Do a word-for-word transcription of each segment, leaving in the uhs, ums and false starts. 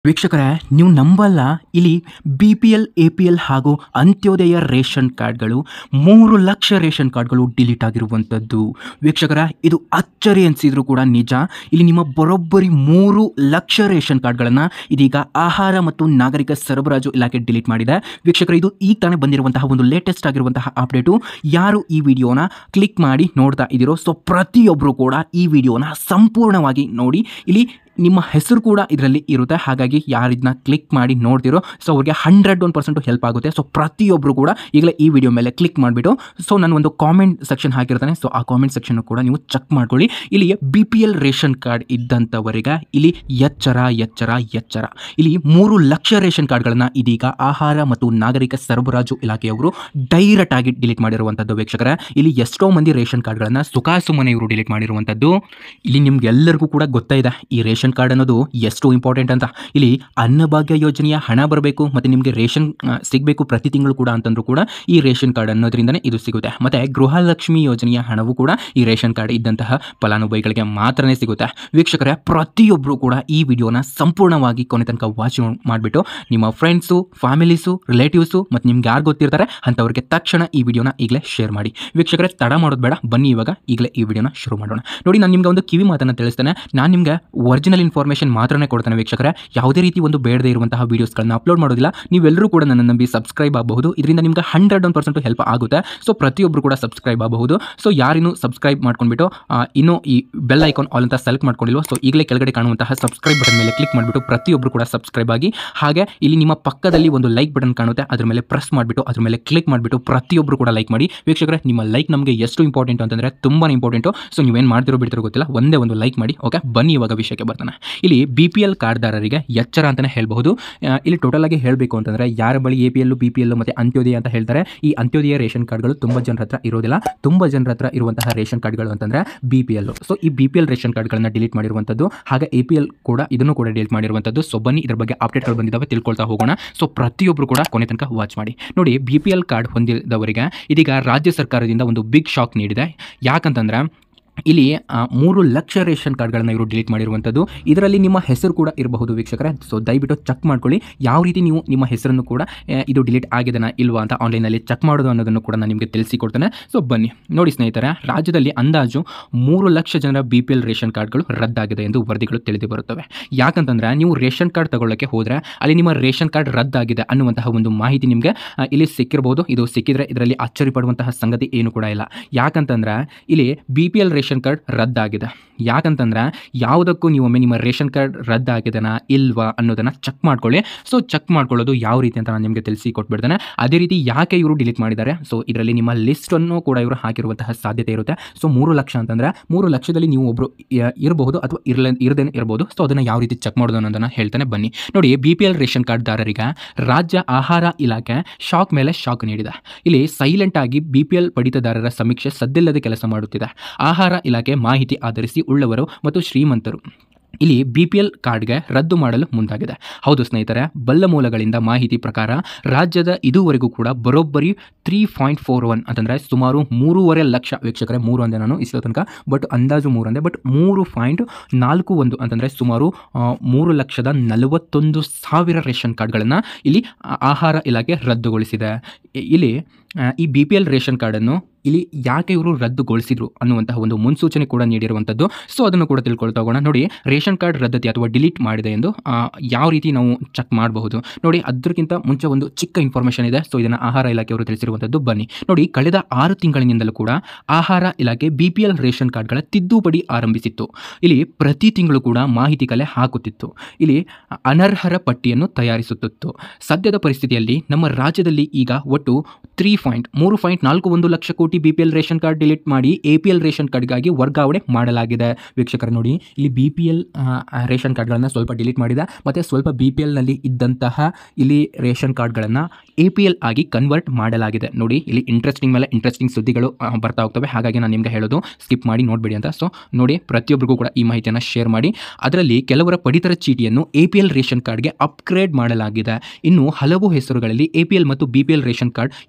ವೀಕ್ಷಕರೇ, ನೀವು ನಂಬಲ್ಲ, ಇಲ್ಲಿ B P L, A P L ಹಾಗೂ ಅಂತ್ಯೋದಯ ರೇಷನ್ ಕಾರ್ಡ್ಗಳು ಮೂರು ಲಕ್ಷ ರೇಷನ್ ಕಾರ್ಡ್ಗಳು ಡಿಲೀಟ್ ಆಗಿರುವಂಥದ್ದು. ವೀಕ್ಷಕರೇ, ಇದು ಅಚ್ಚರಿ ಅನಿಸಿದ್ರು ಕೂಡ ನಿಜ. ಇಲ್ಲಿ ನಿಮ್ಮ ಬರೋಬ್ಬರಿ ಮೂರು ಲಕ್ಷ ರೇಷನ್ ಕಾರ್ಡ್ಗಳನ್ನು ಇದೀಗ ಆಹಾರ ಮತ್ತು ನಾಗರಿಕ ಸರಬರಾಜು ಇಲಾಖೆ ಡಿಲೀಟ್ ಮಾಡಿದೆ. ವೀಕ್ಷಕರೇ, ಇದು ಈಗ ತಾನೇ ಬಂದಿರುವಂತಹ ಒಂದು ಲೇಟೆಸ್ಟ್ ಆಗಿರುವಂತಹ ಅಪ್ಡೇಟು. ಯಾರು ಈ ವಿಡಿಯೋನ ಕ್ಲಿಕ್ ಮಾಡಿ ನೋಡ್ತಾ ಇದ್ದೀರೋ, ಸೊ ಪ್ರತಿಯೊಬ್ಬರು ಕೂಡ ಈ ವಿಡಿಯೋನ ಸಂಪೂರ್ಣವಾಗಿ ನೋಡಿ. ಇಲ್ಲಿ ನಿಮ್ಮ ಹೆಸರು ಕೂಡ ಇದರಲ್ಲಿ ಇರುತ್ತೆ. ಹಾಗಾಗಿ ಯಾರು ಇದನ್ನ ಕ್ಲಿಕ್ ಮಾಡಿ ನೋಡ್ತಿರೋ, ಸೊ ಅವ್ರಿಗೆ ಹಂಡ್ರೆಡ್ ಒನ್ ಪರ್ಸೆಂಟು ಹೆಲ್ಪ್ ಆಗುತ್ತೆ. ಸೊ ಪ್ರತಿಯೊಬ್ಬರು ಕೂಡ ಈಗಲೇ ಈ ವಿಡಿಯೋ ಮೇಲೆ ಕ್ಲಿಕ್ ಮಾಡಿಬಿಟ್ಟು, ಸೊ ನಾನು ಒಂದು ಕಾಮೆಂಟ್ ಸೆಕ್ಷನ್ ಹಾಕಿರ್ತಾನೆ, ಸೊ ಆ ಕಾಮೆಂಟ್ ಸೆಕ್ಷನ್ ಕೂಡ ನೀವು ಚೆಕ್ ಮಾಡ್ಕೊಳ್ಳಿ. ಇಲ್ಲಿ B P L ration card ಇದ್ದಂಥವರಿಗೆ ಇಲ್ಲಿ ಎಚ್ಚರ ಎಚ್ಚರ ಎಚ್ಚರ. ಇಲ್ಲಿ ಮೂರು ಲಕ್ಷ ರೇಷನ್ ಕಾರ್ಡ್ಗಳನ್ನು ಇದೀಗ ಆಹಾರ ಮತ್ತು ನಾಗರಿಕ ಸರಬರಾಜು ಇಲಾಖೆಯವರು ಡೈರೆಕ್ಟ್ ಆಗಿ ಡಿಲೀಟ್ ಮಾಡಿರುವಂಥದ್ದು. ವೀಕ್ಷಕರೇ, ಇಲ್ಲಿ ಎಷ್ಟೋ ಮಂದಿ ರೇಷನ್ ಕಾರ್ಡ್ಗಳನ್ನು ಸುಖಾಸುಮ್ಮನೆ ಇವರು ಡಿಲೀಟ್ ಮಾಡಿರುವಂಥದ್ದು. ಇಲ್ಲಿ ನಿಮ್ಗೆಲ್ಲರಿಗೂ ಕೂಡ ಗೊತ್ತಾಯಿದೆ ಈ ರೇಷನ್ ಕಾರ್ಡ್ ಅನ್ನೋದು ಎಷ್ಟು ಇಂಪಾರ್ಟೆಂಟ್ ಅಂತ. ಇಲ್ಲಿ ಅನ್ನಭಾಗ್ಯ ಯೋಜನೆಯ ಹಣ ಬರಬೇಕು ಮತ್ತು ನಿಮಗೆ ರೇಷನ್ ಸಿಗಬೇಕು ಪ್ರತಿ ತಿಂಗಳು ಕೂಡ ಅಂತಂದ್ರೂ ಕೂಡ ಈ ರೇಷನ್ ಕಾರ್ಡ್ ಅನ್ನೋದ್ರಿಂದನೇ ಇದು ಸಿಗುತ್ತೆ. ಮತ್ತು ಗೃಹಲಕ್ಷ್ಮಿ ಯೋಜನೆಯ ಹಣವೂ ಕೂಡ ಈ ರೇಷನ್ ಕಾರ್ಡ್ ಇದ್ದಂತಹ ಫಲಾನುಭವಿಗಳಿಗೆ ಮಾತ್ರನೇ ಸಿಗುತ್ತೆ. ವೀಕ್ಷಕರೇ, ಪ್ರತಿಯೊಬ್ಬರು ಕೂಡ ಈ ವಿಡಿಯೋನ ಸಂಪೂರ್ಣವಾಗಿ ಕೊನೆ ತನಕ ವಾಚ್ ಮಾಡಿಬಿಟ್ಟು ನಿಮ್ಮ ಫ್ರೆಂಡ್ಸು, ಫ್ಯಾಮಿಲೀಸು, ರಿಲೇಟಿವ್ಸು ಮತ್ತು ನಿಮ್ಗೆ ಯಾರು ಗೊತ್ತಿರ್ತಾರೆ ಅಂಥವ್ರಿಗೆ ತಕ್ಷಣ ಈ ವಿಡಿಯೋನ ಈಗಲೇ ಶೇರ್ ಮಾಡಿ. ವೀಕ್ಷಕರೇ, ತಡ ಮಾಡೋದು ಬೇಡ, ಬನ್ನಿ ಇವಾಗ ಈಗಲೇ ಈ ವಿಡಿಯೋನ ಶುರು ಮಾಡೋಣ. ನೋಡಿ, ನಾನು ನಿಮ್ಗೆ ಒಂದು ಕಿವಿ ಮಾತನ್ನು ತಿಳಿಸ್ತೇನೆ. ನಾನು ನಿಮಗೆ ಒರಿಜಿನಲ್ ಇನ್ಫಾರ್ಮೇಷನ್ ಮಾತ್ರನೇ ಕೊಡ್ತಾನೆ ವೀಕ್ಷಕರೇ. ಯಾವುದೇ ರೀತಿ ಒಂದು ಬೇಡದೇ ಇರುವಂತಹ ವೀಡಿಯೋಸ್ಗಳನ್ನ ಅಪ್ಲೋಡ್ ಮಾಡೋದಿಲ್ಲ. ನೀವೆಲ್ಲರೂ ಕೂಡ ನನ್ನ ನಂಬಿ ಸಬ್ಸ್ಕ್ರೈಬ್ ಆಗಬಹುದು. ಇದರಿಂದ ನಿಮ್ಗೆ ಹಂಡ್ರೆಡ್ ಒನ್ ಪರ್ಸೆಂಟ್ ಹೆಲ್ಪ್ ಆಗುತ್ತೆ. ಸೊ ಪ್ರತಿಯೊಬ್ಬರು ಕೂಡ ಸಬ್ಸ್ಕ್ರೈಬ್ ಆಗಬಹುದು. ಸೊ ಯಾರಿನ್ನೂ ಸಬ್ಸ್ಕ್ರೈಬ್ ಮಾಡ್ಕೊಂಡ್ಬಿಟ್ಟು ಇನ್ನೂ ಈ ಬೆಲ್ ಐಕಾನ್ ಆಲ್ ಅಂತ ಸೆಲೆಕ್ಟ್ ಮಾಡ್ಕೊಂಡಿಲ್ವೋ, ಸೊ ಈಗಲೇ ಕೆಳಗಡೆ ಕಾಣುವಂತಹ ಸಬ್ಸ್ಕ್ರೈಬ್ ಬಟನ್ ಮೇಲೆ ಕ್ಲಿಕ್ ಮಾಡಿಬಿಟ್ಟು ಪ್ರತಿಯೊಬ್ಬರು ಕೂಡ ಸಬ್ಸ್ಕ್ರೈಬ್ ಆಗಿ. ಹಾಗೆ ಇಲ್ಲಿ ನಿಮ್ಮ ಪಕ್ಕದಲ್ಲಿ ಒಂದು ಲೈಕ್ ಬಟನ್ ಕಾಣುತ್ತೆ, ಅದ್ರ ಮೇಲೆ ಪ್ರೆಸ್ ಮಾಡಿಬಿಟ್ಟು ಅದ್ರ ಮೇಲೆ ಕ್ಲಿಕ್ ಮಾಡಿಬಿಟ್ಟು ಪ್ರತಿಯೊಬ್ಬರು ಕೂಡ ಲೈಕ್ ಮಾಡಿ. ವೀಕ್ಷಕರೇ, ನಿಮ್ಮ ಲೈಕ್ ನಮಗೆ ಎಷ್ಟು ಇಂಪಾರ್ಟೆಂಟ್ ಅಂತಂದರೆ ತುಂಬಾ ಇಂಪಾರ್ಟೆಂಟು. ಸೊ ನೀವೇನು ಮಾಡ್ತಿರೋ ಬಿಡ್ತಿರೋ ಗೊತ್ತಿಲ್ಲ, ಒಂದೇ ಒಂದು ಲೈಕ್ ಮಾಡಿ. ಓಕೆ, ಬನ್ನಿ ಇವಾಗ ವಿಷಯಕ್ಕೆ ಬರ್ತಾನೆ. ಇಲ್ಲಿ ಬಿ ಪಿ ಎಲ್ ಕಾರ್ಡ್ದಾರರಿಗೆ ಎಚ್ಚರ ಅಂತಲೇ ಹೇಳಬಹುದು. ಇಲ್ಲಿ ಟೋಟಲ್ ಆಗಿ ಹೇಳಬೇಕು ಅಂತಂದರೆ, ಯಾರ ಬಳಿ A P L, B P L ಮತ್ತು ಅಂತ್ಯೋದಯ ಅಂತ ಹೇಳ್ತಾರೆ, ಈ ಅಂತ್ಯೋದಯ ರೇಷನ್ ಕಾರ್ಡ್ಗಳು ತುಂಬ ಜನರ ಹತ್ರ ಇರೋದಿಲ್ಲ. ತುಂಬ ಜನರ ಹತ್ರ ಇರುವಂತಹ ರೇಷನ್ ಕಾರ್ಡ್ಗಳು ಅಂತಂದರೆ ಬಿ ಪಿ ಎಲ್. ಸೊ ಈ ಬಿ ಪಿ ಎಲ್ ರೇಷನ್ ಕಾರ್ಡ್ಗಳನ್ನು ಡಿಲೀಟ್ ಮಾಡಿರುವಂಥದ್ದು, ಹಾಗೆ ಎ ಪಿ ಎಲ್ ಕೂಡ ಇದನ್ನು ಕೂಡ ಡಿಲೀಟ್ ಮಾಡಿರುವಂಥದ್ದು. ಸೊ ಬನ್ನಿ ಇದ್ರ ಬಗ್ಗೆ ಅಪ್ಡೇಟ್ಗಳು ಬಂದಿದ್ದಾವೆ, ತಿಳ್ಕೊಳ್ತಾ ಹೋಗೋಣ. ಸೊ ಪ್ರತಿಯೊಬ್ಬರು ಕೂಡ ಕೊನೆ ತನಕ ವಾಚ್ ಮಾಡಿ. ನೋಡಿ, ಬಿ ಪಿ ಎಲ್ ಕಾರ್ಡ್ ಹೊಂದಿದವರಿಗೆ ಇದೀಗ ರಾಜ್ಯ ಸರ್ಕಾರದಿಂದ ಒಂದು ಬಿಗ್ ಶಾಕ್ ನೀಡಿದೆ. ಯಾಕಂತಂದರೆ ಇಲ್ಲಿ ಮೂರು ಲಕ್ಷ ರೇಷನ್ ಕಾರ್ಡ್ಗಳನ್ನು ಇವರು ಡಿಲೀಟ್ ಮಾಡಿರುವಂಥದ್ದು. ಇದರಲ್ಲಿ ನಿಮ್ಮ ಹೆಸರು ಕೂಡ ಇರಬಹುದು ವೀಕ್ಷಕರೇ. ಸೊ ದಯವಿಟ್ಟು ಚೆಕ್ ಮಾಡ್ಕೊಳ್ಳಿ, ಯಾವ ರೀತಿ ನೀವು ನಿಮ್ಮ ಹೆಸರನ್ನು ಕೂಡ ಇದು ಡಿಲೀಟ್ ಆಗಿದೆನಾ ಇಲ್ವಾ ಅಂತ ಆನ್ಲೈನಲ್ಲಿ ಚೆಕ್ ಮಾಡೋದು ಅನ್ನೋದನ್ನು ಕೂಡ ನಾನು ನಿಮಗೆ ತಿಳಿಸಿಕೊಡ್ತೇನೆ. ಸೊ ಬನ್ನಿ ನೋಡಿ ಸ್ನೇಹಿತರೆ, ರಾಜ್ಯದಲ್ಲಿ ಅಂದಾಜು ಮೂರು ಲಕ್ಷ ಜನರ ಬಿ ಪಿ ಎಲ್ ರೇಷನ್ ಕಾರ್ಡ್ಗಳು ರದ್ದಾಗಿದೆ ಎಂದು ವರದಿಗಳು ತಿಳಿದು ಬರುತ್ತವೆ. ಯಾಕಂತಂದರೆ ನೀವು ರೇಷನ್ ಕಾರ್ಡ್ ತಗೊಳ್ಳೋಕ್ಕೆ ಹೋದರೆ ಅಲ್ಲಿ ನಿಮ್ಮ ರೇಷನ್ ಕಾರ್ಡ್ ರದ್ದಾಗಿದೆ ಅನ್ನುವಂತಹ ಒಂದು ಮಾಹಿತಿ ನಿಮಗೆ ಇಲ್ಲಿ ಸಿಕ್ಕಿರಬಹುದು. ಇದು ಸಿಕ್ಕಿದ್ರೆ ಇದರಲ್ಲಿ ಅಚ್ಚರಿ ಪಡುವಂತಹ ಸಂಗತಿ ಏನು ಕೂಡ ಇಲ್ಲ. ಯಾಕಂತಂದರೆ ಇಲ್ಲಿ B P L ration card ರದ್ದಾಗಿದೆ. ಯಾಕಂತಂದ್ರೆ ಯಾವುದಕ್ಕೂ ನೀವು ಒಮ್ಮೆ ನಿಮ್ಮ ರೇಷನ್ ಕಾರ್ಡ್ ರದ್ದಾಗಿದೆನಾ ಇಲ್ವಾ ಅನ್ನೋದನ್ನು ಚೆಕ್ ಮಾಡ್ಕೊಳ್ಳಿ. ಸೊ ಚೆಕ್ ಮಾಡ್ಕೊಳ್ಳೋದು ಯಾವ ರೀತಿ ಅಂತ ನಾನು ನಿಮಗೆ ತಿಳಿಸಿ ಕೊಟ್ಬಿಡ್ತೇನೆ. ಅದೇ ರೀತಿ ಯಾಕೆ ಇವರು ಡಿಲೀಟ್ ಮಾಡಿದ್ದಾರೆ, ಸೊ ಇದರಲ್ಲಿ ನಿಮ್ಮ ಲಿಸ್ಟನ್ನು ಕೂಡ ಇವರು ಹಾಕಿರುವಂತಹ ಸಾಧ್ಯತೆ ಇರುತ್ತೆ. ಸೊ ಮೂರು ಲಕ್ಷ ಅಂತಂದರೆ ಮೂರು ಲಕ್ಷದಲ್ಲಿ ನೀವು ಒಬ್ಬರು ಇರಬಹುದು ಅಥವಾ ಇರಲ ಇರದೇನೆ ಇರಬಹುದು. ಸೊ ಅದನ್ನು ಯಾವ ರೀತಿ ಚೆಕ್ ಮಾಡೋದು ಅನ್ನೋದನ್ನು ಹೇಳ್ತಾನೆ ಬನ್ನಿ. ನೋಡಿ, ಬಿ ಪಿ ಎಲ್ ರೇಷನ್ ಕಾರ್ಡ್ದಾರರಿಗೆ ರಾಜ್ಯ ಆಹಾರ ಇಲಾಖೆ ಶಾಕ್ ಮೇಲೆ ಶಾಕ್ ನೀಡಿದೆ. ಇಲ್ಲಿ ಸೈಲೆಂಟ್ ಆಗಿ ಬಿ ಪಿ ಎಲ್ ಪಡಿತದಾರರ ಸಮೀಕ್ಷೆ ಸದ್ದಿಲ್ಲದೆ ಕೆಲಸ ಮಾಡುತ್ತಿದೆ. ಆಹಾರ ಇಲಾಖೆ ಮಾಹಿತಿ ಆಧರಿಸಿ ಉಳ್ಳವರು ಮತ್ತು ಶ್ರೀಮಂತರು ಇಲ್ಲಿ ಬಿ ಪಿ ಎಲ್ ಕಾರ್ಡ್ಗೆ ರದ್ದು ಮಾಡಲು ಮುಂದಾಗಿದೆ. ಹೌದು ಸ್ನೇಹಿತರೆ, ಬಲ್ಲ ಮೂಲಗಳಿಂದ ಮಾಹಿತಿ ಪ್ರಕಾರ ರಾಜ್ಯದ ಇದುವರೆಗೂ ಕೂಡ ಬರೋಬ್ಬರಿ ತ್ರೀ ಪಾಯಿಂಟ್ ಫೋರ್ ಒನ್ ಅಂತಂದರೆ ಸುಮಾರು ಮೂರುವರೆ ಲಕ್ಷ. ವೀಕ್ಷಕರೇ, ಮೂರು ಅಂದೆ ನಾನು ಇಷ್ಟೋ ತನಕ, ಬಟ್ ಅಂದಾಜು ಮೂರು ಅಂದೆ, ಬಟ್ ಮೂರು ಪಾಯಿಂಟ್ ನಾಲ್ಕು ಒಂದು ಅಂತಂದರೆ ಸುಮಾರು ಮೂರು ಲಕ್ಷದ ನಲವತ್ತೊಂದು ಸಾವಿರ ರೇಷನ್ ಕಾರ್ಡ್ಗಳನ್ನು ಇಲ್ಲಿ ಆಹಾರ ಇಲಾಖೆ ರದ್ದುಗೊಳಿಸಿದೆ. ಇಲ್ಲಿ ಈ ಬಿ ಪಿ ಎಲ್ ರೇಷನ್ ಕಾರ್ಡನ್ನು ಇಲ್ಲಿ ಯಾಕೆ ಇವರು ರದ್ದುಗೊಳಿಸಿದ್ರು ಅನ್ನುವಂತಹ ಒಂದು ಮುನ್ಸೂಚನೆ ಕೂಡ ನೀಡಿರುವಂಥದ್ದು. ಸೊ ಅದನ್ನು ಕೂಡ ತಿಳ್ಕೊಳ್ತಾ ಹೋಗೋಣ. ನೋಡಿ, ರೇಷನ್ ಕಾರ್ಡ್ ರದ್ದತಿ ಅಥವಾ ಡಿಲೀಟ್ ಮಾಡಿದೆ ಎಂದು ಯಾವ ರೀತಿ ನಾವು ಚೆಕ್ ಮಾಡಬಹುದು. ನೋಡಿ, ಅದಕ್ಕಿಂತ ಮುಂಚೆ ಒಂದು ಚಿಕ್ಕ ಇನ್ಫಾರ್ಮೇಷನ್ ಇದೆ. ಸೊ ಇದನ್ನು ಆಹಾರ ಇಲಾಖೆಯವರು ತಿಳಿಸಿರುವಂಥದ್ದು. ಬನ್ನಿ ನೋಡಿ, ಕಳೆದ ಆರು ತಿಂಗಳಿನಿಂದಲೂ ಕೂಡ ಆಹಾರ ಇಲಾಖೆ ಬಿ ಪಿ ಎಲ್ ರೇಷನ್ ಕಾರ್ಡ್ಗಳ ತಿದ್ದುಪಡಿ ಆರಂಭಿಸಿತ್ತು. ಇಲ್ಲಿ ಪ್ರತಿ ತಿಂಗಳು ಕೂಡ ಮಾಹಿತಿ ಕಲೆ ಹಾಕುತ್ತಿತ್ತು. ಇಲ್ಲಿ ಅನರ್ಹರ ಪಟ್ಟಿಯನ್ನು ತಯಾರಿಸುತ್ತಿತ್ತು. ಸದ್ಯದ ಪರಿಸ್ಥಿತಿಯಲ್ಲಿ ನಮ್ಮ ರಾಜ್ಯದಲ್ಲಿ ಈಗ ಒಟ್ಟು ತ್ರೀ ಪಾಯಿಂಟ್ ಮೂರು ಪಾಯಿಂಟ್ ನಾಲ್ಕು ಒಂದು ಲಕ್ಷ ಕೋಟಿ B P L ration card delete ಮಾಡಿ ಎ ಪಿ ಎಲ್ ರೇಷನ್ ಕಾರ್ಡ್ಗಾಗಿ ವರ್ಗಾವಣೆ ಮಾಡಲಾಗಿದೆ. ವೀಕ್ಷಕರು ನೋಡಿ, ಇಲ್ಲಿ ಬಿ ಪಿ ಎಲ್ ರೇಷನ್ ಕಾರ್ಡ್ಗಳನ್ನು ಸ್ವಲ್ಪ ಡಿಲೀಟ್ ಮಾಡಿದೆ, ಮತ್ತು ಸ್ವಲ್ಪ ಬಿ ಪಿ ಎಲ್ನಲ್ಲಿ ಇದ್ದಂತಹ ಇಲ್ಲಿ ರೇಷನ್ ಕಾರ್ಡ್ಗಳನ್ನು ಎ ಪಿ ಎಲ್ ಆಗಿ ಕನ್ವರ್ಟ್ ಮಾಡಲಾಗಿದೆ. ನೋಡಿ, ಇಲ್ಲಿ ಇಂಟ್ರೆಸ್ಟಿಂಗ್ ಮೇಲೆ ಇಂಟ್ರೆಸ್ಟಿಂಗ್ ಸುದ್ದಿಗಳು ಬರ್ತಾ ಹೋಗ್ತವೆ. ಹಾಗಾಗಿ ನಾನು ನಿಮಗೆ ಹೇಳೋದು ಸ್ಕಿಪ್ ಮಾಡಿ ನೋಡಬೇಡಿ ಅಂತ. ಸೊ ನೋಡಿ, ಪ್ರತಿಯೊಬ್ಬರಿಗೂ ಕೂಡ ಈ ಮಾಹಿತಿಯನ್ನು ಶೇರ್ ಮಾಡಿ. ಅದರಲ್ಲಿ ಕೆಲವರ ಪಡಿತರ ಚೀಟಿಯನ್ನು ಎ ಪಿ ಎಲ್ ರೇಷನ್ ಕಾರ್ಡ್ಗೆ ಅಪ್ಗ್ರೇಡ್ ಮಾಡಲಾಗಿದೆ. ಇನ್ನು ಹಲವು ಹೆಸರುಗಳಲ್ಲಿ ಎ ಪಿ ಎಲ್ ಮತ್ತು B P L ration card ಎರಡೂ ಪಟ್ಟಿ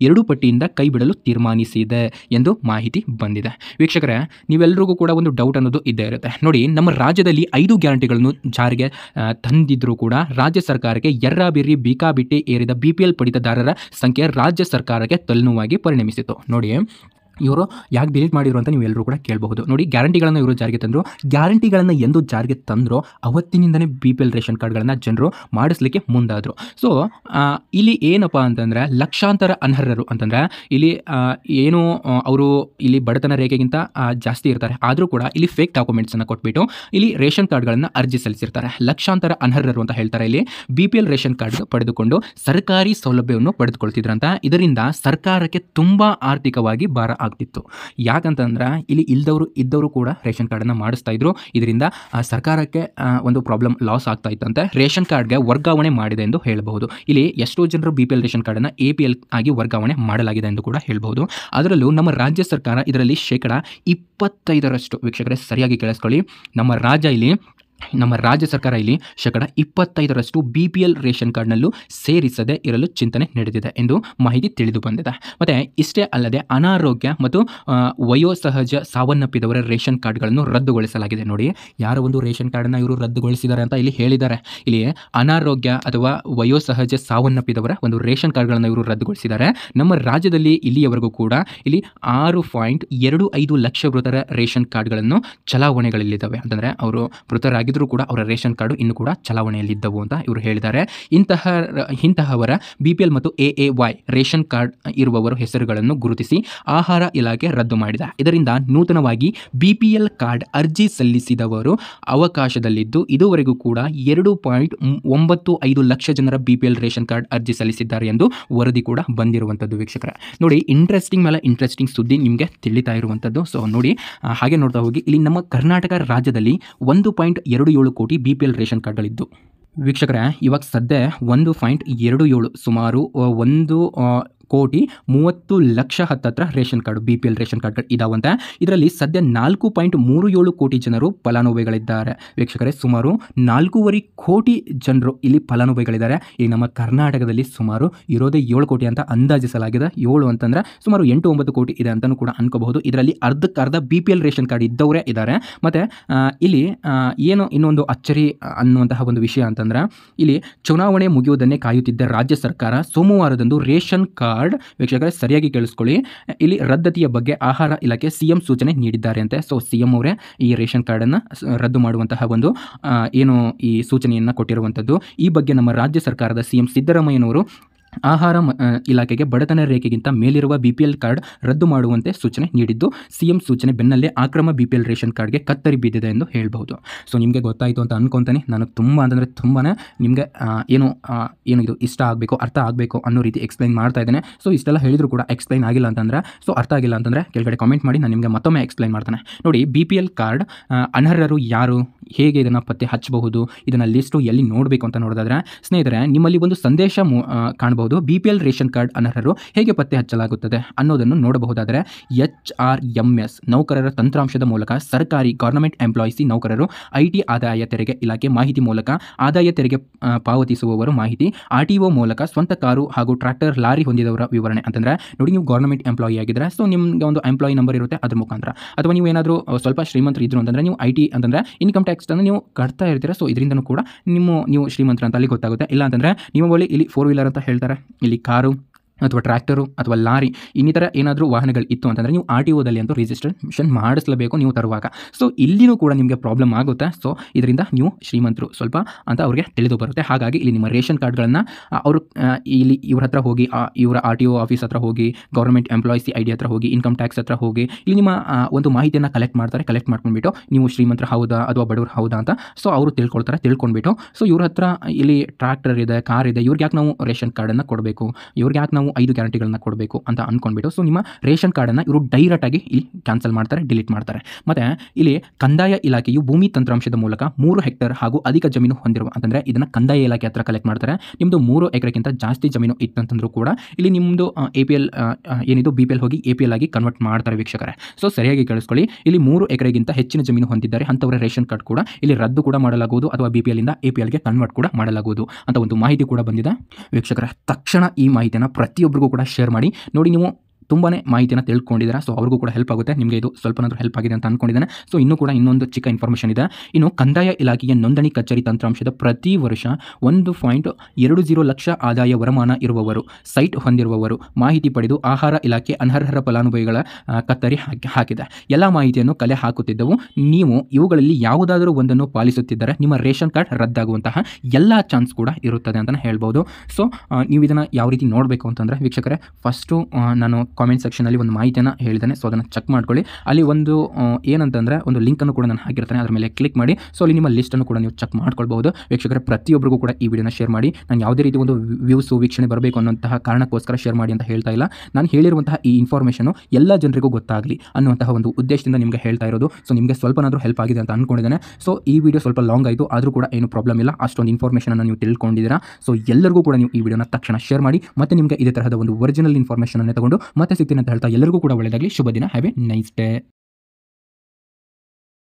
ಪಟ್ಟಿಯಿಂದ ಕೈ ಬಿಡಲು ತೀರ್ಮಾನಿಸಿದೆ ಎಂದು ಮಾಹಿತಿ ಬಂದಿದೆ. ವೀಕ್ಷಕರೇ, ನೀವೆಲ್ಲರಿಗೂ ಕೂಡ ಒಂದು ಡೌಟ್ ಅನ್ನೋದು ಇದ್ದೇ ಇರುತ್ತೆ. ನೋಡಿ, ನಮ್ಮ ರಾಜ್ಯದಲ್ಲಿ ಐದು ಗ್ಯಾರಂಟಿಗಳನ್ನು ಜಾರಿಗೆ ತಂದಿದ್ರೂ ಕೂಡ ರಾಜ್ಯ ಸರ್ಕಾರಕ್ಕೆ ಎರ್ರಾಬಿರ್ರಿ ಬೇಕಾಬಿಟ್ಟಿ ಏರಿದ ಬಿ ಪಿ ಎಲ್ ಪಡಿತದಾರರ ಸಂಖ್ಯೆ ರಾಜ್ಯ ಸರ್ಕಾರಕ್ಕೆ ತಲೆನೋವಾಗಿ ಪರಿಣಮಿಸಿತು. ನೋಡಿ, ಇವರು ಯಾಕೆ ಡಿಲೀಟ್ ಮಾಡಿದ್ರು ಅಂತ ನೀವು ಎಲ್ಲರೂ ಕೂಡ ಕೇಳಬಹುದು. ನೋಡಿ, ಗ್ಯಾರಂಟಿಗಳನ್ನು ಇವರು ಜಾರಿಗೆ ತಂದರು. ಗ್ಯಾರಂಟಿಗಳನ್ನು ಎಂದು ಜಾರಿಗೆ ತಂದರೋ ಅವತ್ತಿನಿಂದನೇ ಬಿ ಪಿ ಎಲ್ ರೇಷನ್ ಕಾರ್ಡ್ಗಳನ್ನು ಜನರು ಮಾಡಿಸ್ಲಿಕ್ಕೆ ಮುಂದಾದರು. ಸೊ ಇಲ್ಲಿ ಏನಪ್ಪ ಅಂತಂದರೆ ಲಕ್ಷಾಂತರ ಅನರ್ಹರು ಅಂತಂದರೆ ಇಲ್ಲಿ ಏನು ಅವರು ಇಲ್ಲಿ ಬಡತನ ರೇಖೆಗಿಂತ ಜಾಸ್ತಿ ಇರ್ತಾರೆ, ಆದರೂ ಕೂಡ ಇಲ್ಲಿ ಫೇಕ್ ಡಾಕ್ಯುಮೆಂಟ್ಸನ್ನು ಕೊಟ್ಬಿಟ್ಟು ಇಲ್ಲಿ ರೇಷನ್ ಕಾರ್ಡ್ಗಳನ್ನು ಅರ್ಜಿ ಸಲ್ಲಿಸಿರ್ತಾರೆ. ಲಕ್ಷಾಂತರ ಅನರ್ಹರು ಅಂತ ಹೇಳ್ತಾರೆ. ಇಲ್ಲಿ B P L ration card ಪಡೆದುಕೊಂಡು ಸರ್ಕಾರಿ ಸೌಲಭ್ಯವನ್ನು ಪಡೆದುಕೊಳ್ತಿದ್ರಂತ. ಇದರಿಂದ ಸರ್ಕಾರಕ್ಕೆ ತುಂಬ ಆರ್ಥಿಕವಾಗಿ ಭಾರ ಆಗ್ತಿತ್ತು. ಯಾಕಂತಂದ್ರೆ ಇಲ್ಲಿ ಇಲ್ದವರು ಇದ್ದವರು ಕೂಡ ರೇಷನ್ ಕಾರ್ಡನ್ನು ಮಾಡಿಸ್ತಾ ಇದ್ರು. ಇದರಿಂದ ಸರ್ಕಾರಕ್ಕೆ ಒಂದು ಪ್ರಾಬ್ಲಮ್ ಲಾಸ್ ಆಗ್ತಾ ಇತ್ತಂತೆ. ರೇಷನ್ ಕಾರ್ಡ್ಗೆ ವರ್ಗಾವಣೆ ಮಾಡಿದೆ ಎಂದು ಹೇಳಬಹುದು. ಇಲ್ಲಿ ಎಷ್ಟೋ ಜನರು ಬಿ ಪಿ ಎಲ್ ರೇಷನ್ ಕಾರ್ಡನ್ನು ಎ ಪಿ ಎಲ್ ಆಗಿ ವರ್ಗಾವಣೆ ಮಾಡಲಾಗಿದೆ ಎಂದು ಕೂಡ ಹೇಳಬಹುದು. ಅದರಲ್ಲೂ ನಮ್ಮ ರಾಜ್ಯ ಸರ್ಕಾರ ಇದರಲ್ಲಿ ಶೇಕಡ ಇಪ್ಪತ್ತೈದರಷ್ಟು, ವೀಕ್ಷಕರೇ ಸರಿಯಾಗಿ ಕೇಳಿಸ್ಕೊಳ್ಳಿ, ನಮ್ಮ ರಾಜ್ಯ ಇಲ್ಲಿ ನಮ್ಮ ರಾಜ್ಯ ಸರ್ಕಾರ ಇಲ್ಲಿ ಶೇಕಡ ಇಪ್ಪತ್ತೈದರಷ್ಟು ಬಿ ಪಿ ಎಲ್ ರೇಷನ್ ಕಾರ್ಡ್ನಲ್ಲೂ ಸೇರಿಸದೆ ಇರಲು ಚಿಂತನೆ ನಡೆದಿದೆ ಎಂದು ಮಾಹಿತಿ ತಿಳಿದು ಬಂದಿದೆ. ಮತ್ತು ಇಷ್ಟೇ ಅಲ್ಲದೆ ಅನಾರೋಗ್ಯ ಮತ್ತು ವಯೋಸಹಜ ಸಾವನ್ನಪ್ಪಿದವರ ರೇಷನ್ ಕಾರ್ಡ್ಗಳನ್ನು ರದ್ದುಗೊಳಿಸಲಾಗಿದೆ. ನೋಡಿ, ಯಾರ ಒಂದು ರೇಷನ್ ಕಾರ್ಡನ್ನು ಇವರು ರದ್ದುಗೊಳಿಸಿದ್ದಾರೆ ಅಂತ ಇಲ್ಲಿ ಹೇಳಿದ್ದಾರೆ. ಇಲ್ಲಿ ಅನಾರೋಗ್ಯ ಅಥವಾ ವಯೋಸಹಜ ಸಾವನ್ನಪ್ಪಿದವರ ಒಂದು ರೇಷನ್ ಕಾರ್ಡ್ಗಳನ್ನು ಇವರು ರದ್ದುಗೊಳಿಸಿದ್ದಾರೆ. ನಮ್ಮ ರಾಜ್ಯದಲ್ಲಿ ಇಲ್ಲಿಯವರೆಗೂ ಕೂಡ ಇಲ್ಲಿ ಆರು ಪಾಯಿಂಟ್ ಎರಡು ಐದು ಲಕ್ಷ ಮೃತರ ರೇಷನ್ ಕಾರ್ಡ್ಗಳನ್ನು ಚಲಾವಣೆಗಳಲ್ಲಿದ್ದಾವೆ. ಅಂತಂದರೆ ಅವರು ಮೃತರಾಗಿ ಕೂಡ ಅವರ ರೇಷನ್ ಕಾರ್ಡು ಇನ್ನೂ ಕೂಡ ಚಲಾವಣೆಯಲ್ಲಿದ್ದವು ಅಂತ ಇವರು ಹೇಳಿದ್ದಾರೆ. ಇಂತಹ ಇಂತಹವರ ಬಿಪಿಎಲ್ ಮತ್ತು A A Y ration card ಇರುವವರ ಹೆಸರುಗಳನ್ನು ಗುರುತಿಸಿ ಆಹಾರ ಇಲಾಖೆ ರದ್ದು ಮಾಡಿದೆ. ಇದರಿಂದ ನೂತನವಾಗಿ ಬಿಪಿಎಲ್ ಕಾರ್ಡ್ ಅರ್ಜಿ ಸಲ್ಲಿಸಿದವರು ಅವಕಾಶದಲ್ಲಿದ್ದು ಇದುವರೆಗೂ ಕೂಡ ಎರಡು ಪಾಯಿಂಟ್ ಒಂಬತ್ತು ಐದು ಲಕ್ಷ ಜನರ ಬಿಪಿಎಲ್ ರೇಷನ್ ಕಾರ್ಡ್ ಅರ್ಜಿ ಸಲ್ಲಿಸಿದ್ದಾರೆ ಎಂದು ವರದಿ ಕೂಡ ಬಂದಿರುವಂಥದ್ದು. ವೀಕ್ಷಕರೇ ನೋಡಿ, ಇಂಟ್ರೆಸ್ಟಿಂಗ್ ಮೇಲೆ ಇಂಟ್ರೆಸ್ಟಿಂಗ್ ಸುದ್ದಿ ನಿಮಗೆ ತಿಳಿತಾ ಇರುವಂಥದ್ದು. ಸೊ ನೋಡಿ, ಹಾಗೆ ನೋಡ್ತಾ ಹೋಗಿ, ಇಲ್ಲಿ ನಮ್ಮ ಕರ್ನಾಟಕ ರಾಜ್ಯದಲ್ಲಿ ಒಂದು ಪಾಯಿಂಟ್ ಎರಡು ಏಳು ಕೋಟಿ ಬಿ ಪಿ ಎಲ್ ರೇಷನ್ ಕಾರ್ಡ್ಗಳಿದ್ದು. ವೀಕ್ಷಕರೇ, ಇವಾಗ ಸದ್ಯ ಒಂದು ಪಾಯಿಂಟ್ ಎರಡು ಏಳು ಸುಮಾರು ಒಂದು ಕೋಟಿ ಮೂವತ್ತು ಲಕ್ಷ ಹತ್ತತ್ರ ration card B P L ration ಕಾರ್ಡ್ಗಳು ಇದಾವಂತೆ. ಇದರಲ್ಲಿ ಸದ್ಯ ನಾಲ್ಕು ಪಾಯಿಂಟ್ ಮೂರು ಏಳು ಕೋಟಿ ಜನರು ಫಲಾನುಭವಿಗಳಿದ್ದಾರೆ. ವೀಕ್ಷಕರೇ, ಸುಮಾರು ನಾಲ್ಕೂವರೆ ಕೋಟಿ ಜನರು ಇಲ್ಲಿ ಫಲಾನುಭವಿಗಳಿದ್ದಾರೆ. ಈಗ ನಮ್ಮ ಕರ್ನಾಟಕದಲ್ಲಿ ಸುಮಾರು ಇರೋದೇ ಏಳು ಕೋಟಿ ಅಂತ ಅಂದಾಜಿಸಲಾಗಿದೆ. ಏಳು ಅಂತಂದರೆ ಸುಮಾರು ಎಂಟು ಒಂಬತ್ತು ಕೋಟಿ ಇದೆ ಅಂತಲೂ ಕೂಡ ಅನ್ಕೋಬಹುದು. ಇದರಲ್ಲಿ ಅರ್ಧಕ್ಕೆ ಅರ್ಧ B P L ration card ಇದ್ದವರೇ ಇದ್ದಾರೆ. ಮತ್ತು ಇಲ್ಲಿ ಏನು ಇನ್ನೊಂದು ಅಚ್ಚರಿ ಅನ್ನುವಂತಹ ಒಂದು ವಿಷಯ ಅಂತಂದರೆ, ಇಲ್ಲಿ ಚುನಾವಣೆ ಮುಗಿಯುವುದನ್ನೇ ಕಾಯುತ್ತಿದ್ದ ರಾಜ್ಯ ಸರ್ಕಾರ ಸೋಮವಾರದಂದು ರೇಷನ್ ಕಾರ್ಡ್, ವೀಕ್ಷಕರೇ ಸರಿಯಾಗಿ ಕೇಳಿಸ್ಕೊಳ್ಳಿ, ಇಲ್ಲಿ ರದ್ದತಿಯ ಬಗ್ಗೆ ಆಹಾರ ಇಲಾಖೆ ಸಿಎಂ ಸೂಚನೆ ನೀಡಿದ್ದಾರೆ. ಸೊ ಸಿಎಂ ಅವರೇ ಈ ರೇಷನ್ ಕಾರ್ಡನ್ನು ರದ್ದು ಮಾಡುವಂತಹ ಒಂದು ಏನು ಈ ಸೂಚನೆಯನ್ನು ಕೊಟ್ಟಿರುವಂಥದ್ದು. ಈ ಬಗ್ಗೆ ನಮ್ಮ ರಾಜ್ಯ ಸರ್ಕಾರದ ಸಿಎಂ ಸಿದ್ದರಾಮಯ್ಯನವರು ಆಹಾರ ಇಲಾಖೆಗೆ ಬಡತನ ರೇಖೆಗಿಂತ ಮೇಲಿರುವ ಬಿ ಪಿ ಎಲ್ ಕಾರ್ಡ್ ರದ್ದು ಮಾಡುವಂತೆ ಸೂಚನೆ ನೀಡಿದ್ದು, ಸಿಎಂ ಸೂಚನೆ ಬೆನ್ನಲ್ಲೇ ಅಕ್ರಮ ಬಿ ಪಿ ಎಲ್ ರೇಷನ್ ಕಾರ್ಡ್ಗೆ ಕತ್ತರಿ ಬಿದ್ದಿದೆ ಎಂದು ಹೇಳ್ಬೋದು. ಸೊ ನಿಮಗೆ ಗೊತ್ತಾಯಿತು ಅಂತ ಅನ್ಕೊತಾನೆ. ನಾನು ತುಂಬ ಅಂದರೆ ತುಂಬಾ ನಿಮಗೆ ಏನು ಏನು ಇದು ಇಷ್ಟ ಆಗಬೇಕು, ಅರ್ಥ ಆಗಬೇಕು ಅನ್ನೋ ರೀತಿ ಎಕ್ಸ್ಪ್ಲೈನ್ ಮಾಡ್ತಾ ಇದ್ದೇನೆ. ಸೊ ಇಷ್ಟೆಲ್ಲ ಹೇಳಿದ್ರು ಕೂಡ ಎಕ್ಸ್ಪ್ಲೈನ್ ಆಗಿಲ್ಲ ಅಂತಂದರೆ, ಸೊ ಅರ್ಥ ಆಗಿಲ್ಲ ಅಂತಂದರೆ ಕೆಳಗಡೆ ಕಾಮೆಂಟ್ ಮಾಡಿ, ನಾನು ನಿಮಗೆ ಮತ್ತೊಮ್ಮೆ ಎಕ್ಸ್ಪ್ಲೈನ್ ಮಾಡ್ತಾನೆ. ನೋಡಿ, ಬಿ ಪಿ ಎಲ್ ಕಾರ್ಡ್ ಅನರ್ಹರು ಯಾರು, ಹೇಗೆ ಇದನ್ನು ಪತ್ತೆ ಹಚ್ಚಬಹುದು, ಇದನ್ನು ಲಿಸ್ಟು ಎಲ್ಲಿ ನೋಡಬೇಕು ಅಂತ ನೋಡೋದಾದರೆ, ಸ್ನೇಹಿತರೆ ನಿಮ್ಮಲ್ಲಿ ಒಂದು ಸಂದೇಶ ಕಾಣಬಹುದು. B P L ration card ಅನರ್ಹರು ಹೇಗೆ ಪತ್ತೆ ಹಚ್ಚಲಾಗುತ್ತದೆ ಅನ್ನೋದನ್ನು ನೋಡಬಹುದಾದರೆ, ಎಚ್ ಆರ್ ಎಂ ಎಸ್ ನೌಕರರ ತಂತ್ರಾಂಶದ ಮೂಲಕ ಸರ್ಕಾರಿ ಗವರ್ನಮೆಂಟ್ ಎಂಪ್ಲಾಯೀಸಿ ನೌಕರರು ಐಟಿ ಆದಾಯ ತೆರಿಗೆ ಇಲಾಖೆ ಮಾಹಿತಿ ಮೂಲಕ ಆದಾಯ ತೆರಿಗೆ ಪಾವತಿಸುವವರು ಮಾಹಿತಿ, ಆರ್ ಟಿ ಒ ಮೂಲಕ ಸ್ವಂತ ಕಾರು ಹಾಗೂ ಟ್ರ್ಯಾಕ್ಟರ್ ಲಾರಿ ಹೊಂದಿದವರ ವಿವರಣೆ. ಅಂತಂದರೆ ನೋಡಿ, ನೀವು ಗವರ್ನಮೆಂಟ್ ಎಂಪ್ಲಾಯಿ ಆಗಿದ್ರೆ ಸೊ ನಿಮಗೆ ಒಂದು ಎಂಪ್ಲಾಯಿ ನಂಬರ್ ಇರುತ್ತೆ, ಅದ್ರ ಮುಖಾಂತರ. ಅಥವಾ ನೀವು ಏನಾದರೂ ಸ್ವಲ್ಪ ಶ್ರೀಮಂತರು ಇದ್ರು ಅಂತಂದರೆ ನೀವು ಐ ಟಿ ಅಂತಂದರೆ ಇನ್ಕಮ್ ಟ್ಯಾಕ್ಸ್ ಅನ್ನು ನೀವು ಕಟ್ತಾ ಇರ್ತೀರ. ಸೊ ಇದರಿಂದನೂ ಕೂಡ ನಿಮ್ಮ ನೀವು ಶ್ರೀಮಂತರ ಅಂತ ಅಲ್ಲಿ ಗೊತ್ತಾಗುತ್ತೆ. ಇಲ್ಲ ಅಂತಂದರೆ ನಿಮ್ಮ ಬಳಿ ಇಲ್ಲಿ ಫೋರ್ ವೀಲರ್ ಅಂತ ಹೇಳ್ತಾರೆ, ಇಲ್ಲಿ ಕಾರು ಅಥವಾ ಟ್ರ್ಯಾಕ್ಟರು ಅಥವಾ ಲಾರಿ ಇನ್ನಿತರ ಏನಾದರೂ ವಾಹನಗಳು ಇತ್ತು ಅಂತಂದರೆ ನೀವು ಆರ್ ಟಿ ಒದಲ್ಲಿ ಅಂತೂ ರಿಜಿಸ್ಟ್ರೇಷನ್ ಮಾಡಿಸಲೇಬೇಕು ನೀವು ತರುವಾಗ. ಸೊ ಇಲ್ಲಿನೂ ಕೂಡ ನಿಮಗೆ ಪ್ರಾಬ್ಲಮ್ ಆಗುತ್ತೆ. ಸೊ ಇದರಿಂದ ನೀವು ಶ್ರೀಮಂತರು ಸ್ವಲ್ಪ ಅಂತ ಅವ್ರಿಗೆ ತಿಳಿದು ಬರುತ್ತೆ. ಹಾಗಾಗಿ ಇಲ್ಲಿ ನಿಮ್ಮ ರೇಷನ್ ಕಾರ್ಡ್ಗಳನ್ನು ಅವರು ಇಲ್ಲಿ ಇವ್ರ ಹತ್ರ ಹೋಗಿ, ಇವರ ಆರ್ ಟಿ ಒ ಆಫೀಸ್ ಹತ್ರ ಹೋಗಿ, ಗೌರ್ಮೆಂಟ್ ಎಂಪ್ಲಾಯೀಸಿ ಐ ಡಿ ಹತ್ರ ಹೋಗಿ, ಇನ್ಕಮ್ ಟ್ಯಾಕ್ಸ್ ಹತ್ರ ಹೋಗಿ ಇಲ್ಲಿ ನಿಮ್ಮ ಒಂದು ಮಾಹಿತಿಯನ್ನು ಕಲೆಕ್ಟ್ ಮಾಡ್ತಾರೆ. ಕಲೆಕ್ಟ್ ಮಾಡ್ಕೊಂಡ್ಬಿಟ್ಟು ನೀವು ಶ್ರೀಮಂತರು ಹೌದಾ ಅಥವಾ ಬಡವರು ಹೌದಾ ಅಂತ ಸೊ ಅವರು ತಿಳ್ಕೊಳ್ತಾರೆ. ತಿಳ್ಕೊಂಡ್ಬಿಟ್ಟು ಸೊ ಇವ್ರ ಹತ್ರ ಇಲ್ಲಿ ಟ್ರ್ಯಾಕ್ಟರ್ ಇದೆ, ಕಾರ್ ಇದೆ, ಇವ್ರಿಗೆ ಯಾಕೆ ನಾವು ರೇಷನ್ ಕಾರ್ಡನ್ನು ಕೊಡಬೇಕು, ಇವ್ರಿಗೆ ಯಾಕೆ ನಾವು ಐದು ಗ್ಯಾರಂಟಿಗಳನ್ನ ಕೊಡಬೇಕು ಅಂತ ಅಂದ್ಕೊಂಡ್ಬಿಟ್ಟು ಸೊ ನಿಮ್ಮ ರೇಷನ್ ಕಾರ್ಡನ್ನು ಇವರು ಡೈರೆಕ್ಟಾಗಿ ಇಲ್ಲಿ ಕ್ಯಾನ್ಸಲ್ ಮಾಡ್ತಾರೆ, ಡಿಲೀಟ್ ಮಾಡ್ತಾರೆ. ಮತ್ತು ಇಲ್ಲಿ ಕಂದಾಯ ಇಲಾಖೆಯು ಭೂಮಿ ತಂತ್ರಾಂಶದ ಮೂಲಕ ಮೂರು ಹೆಕ್ಟೇರ್ ಹಾಗೂ ಅಧಿಕ ಜಮೀನು ಹೊಂದಿರುವ, ಅಂತಂದರೆ ಇದನ್ನು ಕಂದಾಯ ಇಲಾಖೆ ಹತ್ರ ಕಲೆಕ್ಟ್ ಮಾಡ್ತಾರೆ. ನಿಮ್ಮದು ಮೂರು ಎಕರೆಗಿಂತ ಜಾಸ್ತಿ ಜಮೀನು ಇತ್ತಂತಂದ್ರೂ ಕೂಡ ಇಲ್ಲಿ ನಿಮ್ಮದು ಎ ಪಿ ಎಲ್ ಏನಿದು ಬಿ ಪಿ ಎಲ್ ಹೋಗಿ ಎ ಪಿ ಎಲ್ ಆಗಿ ಕನ್ವರ್ಟ್ ಮಾಡ್ತಾರೆ. ವೀಕ್ಷಕರೇ, ಸೊ ಸರಿಯಾಗಿ ಕೇಳಿಸ್ಕೊಳ್ಳಿ, ಇಲ್ಲಿ ಮೂರು ಎಕರೆಗಿಂತ ಹೆಚ್ಚಿನ ಜಮೀನು ಹೊಂದಿದ್ದಾರೆ ಅಂಥವರ ರೇಷನ್ ಕಾರ್ಡ್ ಕೂಡ ಇಲ್ಲಿ ರದ್ದು ಕೂಡ ಮಾಡಲಾಗುವುದು ಅಥವಾ ಬಿ ಪಿ ಎಲ್ ಇಂದ ಎ ಪಿ ಎಲ್ಗೆ ಕನ್ವರ್ಟ್ ಕೂಡ ಮಾಡಲಾಗುವುದು ಅಂತ ಒಂದು ಮಾಹಿತಿ ಕೂಡ ಬಂದಿದೆ. ವೀಕ್ಷಕರೇ, ತಕ್ಷಣ ಈ ಮಾಹಿತಿಯನ್ನು ಪ್ರತಿ ಪ್ರತಿಯೊಬ್ಬರಿಗೂ ಕೂಡ ಶೇರ್ ಮಾಡಿ. ನೋಡಿ, ನೀವು ತುಂಬಾ ಮಾಹಿತಿಯನ್ನು ತಿಳ್ಕೊಂಡಿದ್ದೀರಾ. ಸೊ ಅವ್ರಿಗೂ ಕೂಡ ಹೆಲ್ಪ್ ಆಗುತ್ತೆ. ನಿಮಗೆ ಇದು ಸ್ವಲ್ಪನಾದರೂ ಹೆಲ್ಪ್ ಆಗಿದೆ ಅಂತ ಅಂದ್ಕೊಂಡಿದ್ದೇನೆ. ಸೊ ಇನ್ನೂ ಕೂಡ ಇನ್ನೊಂದು ಚಿಕ್ಕ ಇನ್ಫಾರ್ಮೇಷನ್ ಇದೆ. ಇನ್ನು ಕಂದಾಯ ಇಲಾಖೆಯ ನೋಂದಣಿ ಕಚೇರಿ ತಂತ್ರಾಂಶದ ಪ್ರತಿ ವರ್ಷ ಒಂದು ಪಾಯಿಂಟ್ ಎರಡು ಜೀರೋ ಲಕ್ಷ ಆದಾಯ ವರಮಾನ ಇರುವವರು, ಸೈಟ್ ಹೊಂದಿರುವವರು ಮಾಹಿತಿ ಪಡೆದು ಆಹಾರ ಇಲಾಖೆ ಅನರ್ಹರ ಫಲಾನುಭವಿಗಳ ಕತ್ತರಿ ಹಾಕಿ ಹಾಕಿದೆ. ಎಲ್ಲ ಮಾಹಿತಿಯನ್ನು ಕಲೆ ಹಾಕುತ್ತಿದ್ದವು. ನೀವು ಇವುಗಳಲ್ಲಿ ಯಾವುದಾದರೂ ಒಂದನ್ನು ಪಾಲಿಸುತ್ತಿದ್ದರೆ ನಿಮ್ಮ ರೇಷನ್ ಕಾರ್ಡ್ ರದ್ದಾಗುವಂತಹ ಎಲ್ಲ ಚಾನ್ಸ್ ಕೂಡ ಇರುತ್ತದೆ ಅಂತಲೇ ಹೇಳ್ಬೋದು. ಸೊ ನೀವು ಇದನ್ನು ಯಾವ ರೀತಿ ನೋಡಬೇಕು ಅಂತಂದರೆ ವೀಕ್ಷಕರೇ, ಫಸ್ಟು ನಾನು ಕಾಮೆಂಟ್ ಸೆಕ್ಷನಲ್ಲಿ ಒಂದು ಮಾಹಿತಿಯನ್ನು ಹೇಳಿದ್ದೇನೆ. ಸೊ ಅದನ್ನು ಚೆಕ್ ಮಾಡ್ಕೊಳ್ಳಿ. ಅಲ್ಲಿ ಒಂದು ಏನಂತಂದರೆ ಒಂದು ಲಿಂಕನ್ನು ಕೂಡ ನಾನು ಹಾಕಿರ್ತೇನೆ. ಅದರ ಮೇಲೆ ಕ್ಲಿಕ್ ಮಾಡಿ. ಸೊ ಅಲ್ಲಿ ನಿಮ್ಮ ಲಿಸ್ಟನ್ನು ಕೂಡ ನೀವು ಚೆಕ್ ಮಾಡ್ಕೊಳ್ಬಹುದು. ವೀಕ್ಷಕರೇ, ಪ್ರತಿಯೊಬ್ಬರಿಗೂ ಕೂಡ ಈ ವಿಡಿಯೋನ ಶೇರ್ ಮಾಡಿ. ನಾನು ಯಾವುದೇ ರೀತಿ ಒಂದು ವ್ಯೂಸು ವೀಕ್ಷಣೆ ಬರಬೇಕು ಅನ್ನೋಂತಹ ಕಾರಣಕ್ಕೋಸ್ಕರ ಶೇರ್ ಮಾಡಿ ಅಂತ ಹೇಳ್ತಾ ಇಲ್ಲ. ನಾನು ಹೇಳಿರುವಂತಹ ಈ ಇನ್ಫಾರ್ಮೇಷನು ಎಲ್ಲ ಜನರಿಗೂ ಗೊತ್ತಾಗಲಿ ಅನ್ನುವಂತಹ ಒಂದು ಉದ್ದೇಶದಿಂದ ನಿಮಗೆ ಹೇಳ್ತಾ ಇರೋದು. ಸೊ ನಿಮಗೆ ಸ್ವಲ್ಪನಾದರೂ ಹೆಲ್ಪ್ ಆಗಿದೆ ಅಂತ ಅಂದ್ಕೊಂಡಿದ್ದೇನೆ. ಸೊ ಈ ವಿಡಿಯೋ ಸ್ವಲ್ಪ ಲಾಂಗ್ ಆಯಿತು, ಆದರೂ ಕೂಡ ಏನು ಪ್ರಾಬ್ಲಮ್ ಇಲ್ಲ. ಅಷ್ಟೊಂದು ಇನ್ಫಾರ್ಮೇಷನನ್ನು ನೀವು ತಿಳ್ಕೊಂಡಿದ್ದೀರಾ. ಸೊ ಎಲ್ಲರಿಗೂ ಕೂಡ ನೀವು ಈ ವಿಡಿಯೋನ ತಕ್ಷಣ ಶೇರ್ ಮಾಡಿ. ಮತ್ತು ನಿಮಗೆ ಇದೇ ತರಹದ ಒಂದು ಒರಿಜಿನಲ್ ಇನ್ಫಾರ್ಮೇಷನ್ ಅನ್ನು ತಗೊಂಡು ಮತ್ತೆ ಸಿಗ್ತೀನಿ ಅಂತ ಹೇಳ್ತಾ ಎಲ್ಲರಿಗೂ ಕೂಡ ಒಳ್ಳೆಯದಾಗಲಿ. ಶುಭ ದಿನ. Have a nice day.